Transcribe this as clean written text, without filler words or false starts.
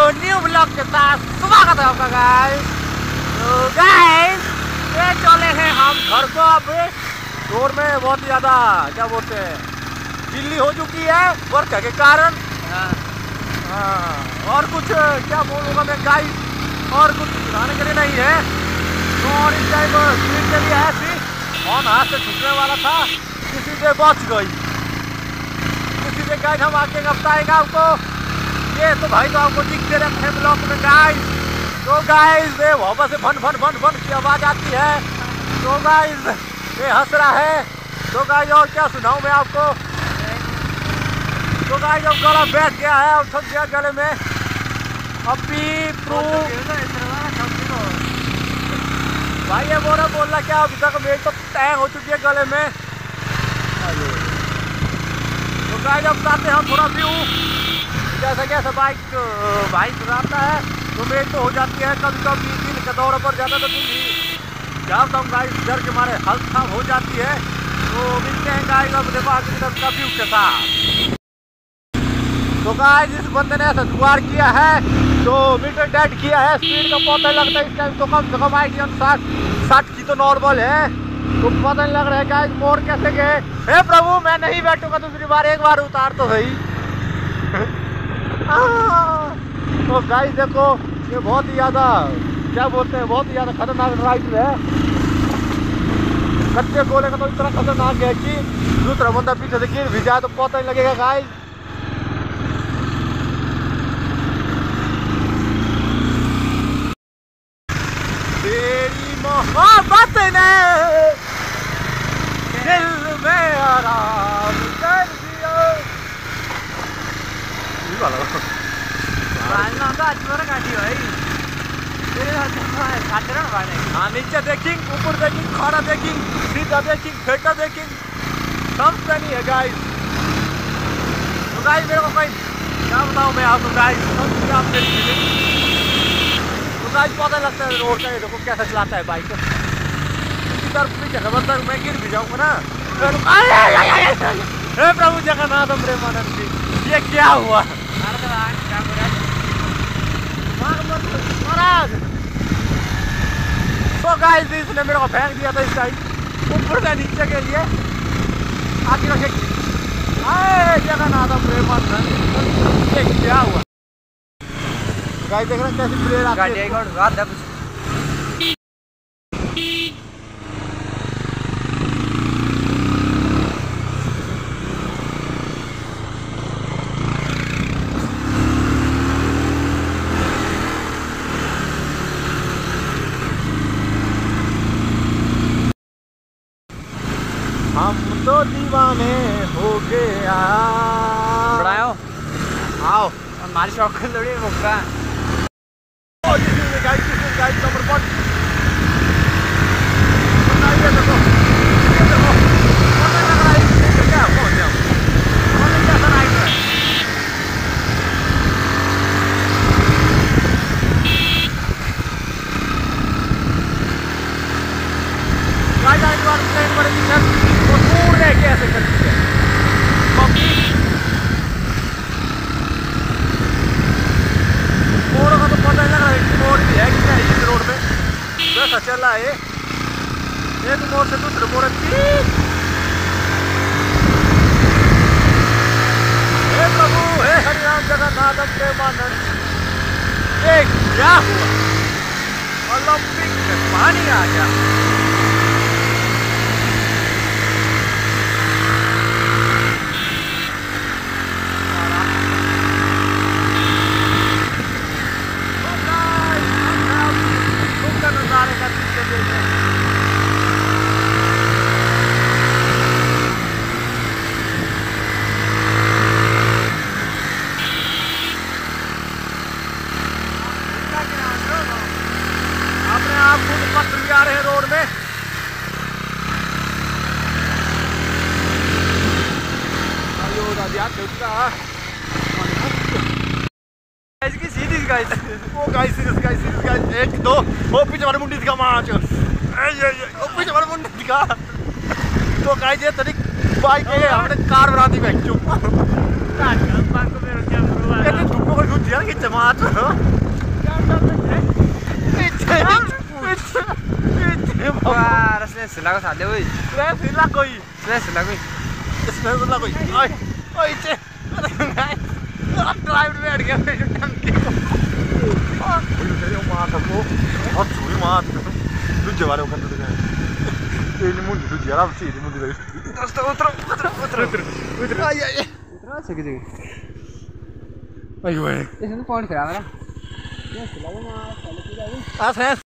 New blog के साथ स्वागत है आपका गाइस। तो गाइस ये चले हैं हम घर को। अब शोर में बहुत ज़्यादा क्या बोलते हैं दिल्ली हो चुकी है वर्षा के कारण। और कुछ क्या बोलूँगा मैं गाइस, और कुछ दिखाने के लिए नहीं है। तो और इस टाइम स्पीड के लिए ऐसी ऑन हाथ से छूटने वाला था, किसी से बच गई। किसी से गाइस हम आगे बताएंगे आपको। ये तो भाई तो आपको दिखते रहते हैं ब्लॉक में गाइस। तो गाइस ये वहाँ से फन फन फन फन की आवाज़ आती है। तो गाइस ये हंस रहा है। तो गाइस और क्या सुनाऊँ मैं आपको। तो गाइस अब गला बैठ गया है, अब थक गया गले में। अभी भाई ये बोलना क्या, अभी तक मेरी तो टैंग हो चुकी है गले में। तो गाइस अब चाहते हैं हम थोड़ा व्यू, जैसा बाइक चलाता है तो मेरी तो हो जाती है कभी कभी दिल के दौरे पर जाता तो दिल जाता हूँ गाइस, डर के मारे हल्का हो जाती है। तो मिलते हैं गाइस अब देखो आगे की तरफ का व्यू के साथ। तो गाइस इस बंदे ने ऐसा जुगाड़ किया है, तो मीटर डेड किया है, स्पीड का पता लगता है इस टाइम तो कम से कम आएगी 60 की तो नॉर्मल है। तो पता नहीं लग रहा है गाइस मोड़ कैसे गए। हे प्रभु मैं नहीं बैठूंगा दूसरी बार, एक बार उतार तो सही। तो गाइस देखो ये बहुत ही ज़्यादा क्या बोलते हैं, बहुत ही ज़्यादा खतरनाक राइड है। कच्चे गोले का तो इतना खतरनाक है कि दूसरा बंदा पीछे से गिर भी जाए तो पता नहीं लगेगा गाइस। तेरी मोहब्बत ने दिल में आराम कर दिया। हाँ नीचे देखेंगे, ऊपर देखेंगे, खड़ा देखेंगे, सीधा देखेंगे, फेंटा देखेंगे, सब नहीं है गाइस। तो गाइस मेरे को कोई क्या बताऊँ मैं आपको गाइस, सब आप मेरी तो गाइस पता लगता है रोड का। ये देखो कैसा चलाता है बाइक। इसी तरफ पीछे खबर तक मैं गिर भी जाऊँगा ना। हे प्रभु जगन्नाथ प्रेमानंद जी ये क्या हुआ। तो गाइस इसने मेरे को फेंक दिया था इस टाइम ऊपर से नीचे के लिए। आगे रखे जगन्नाथ प्रेमानंद ये क्या हुआ। गाइस देख रहे हैं कैसी प्लेयर आती है। हम तो दीवाने हो गया। बढ़ाओ आओ हमारी शौक थोड़ी होगा। गाइस नंबर 1 कैसे करती है मोड़ का तो पता नहीं लग रहा है कि मोड़ भी है कि नहीं इस रोड में। वैसा चल रहा है एक मोड़ से दूसरे मोड़। हे प्रभु हे हरिराम जगन्नाथ प्रेमानंद ये क्या हुआ। ओलंपिक में पानी आ गया। अपने आप खुद पत्थर भी आ रहे हैं रोड में। गाइस वो गाइस एक दो वो पीछे वाले मुंडी दिखा माच ओ पीछे वाले मुंडी दिखा। तो गाइस ये तरीक बाइक है हमने कार बना दी बैठ चुप। मुझे यार कि जमात हो रसले सिलाको साले ओइ सिला कोई सिलाको इसमें सिला कोई ओए ओए चे ड्राइव में बैठ गया मेरी टंकी को तेरे मां का वो बहुत छुई मां दूजे वाले को कंदे गए तेरी मुंडी दूजी यार अब सीधी मुंडी लगी दोस्त उतरो आई आई उतरो से के आई भाई इसमें पॉइंट खराब है ना ये सिलाको मां साले की जाओ आ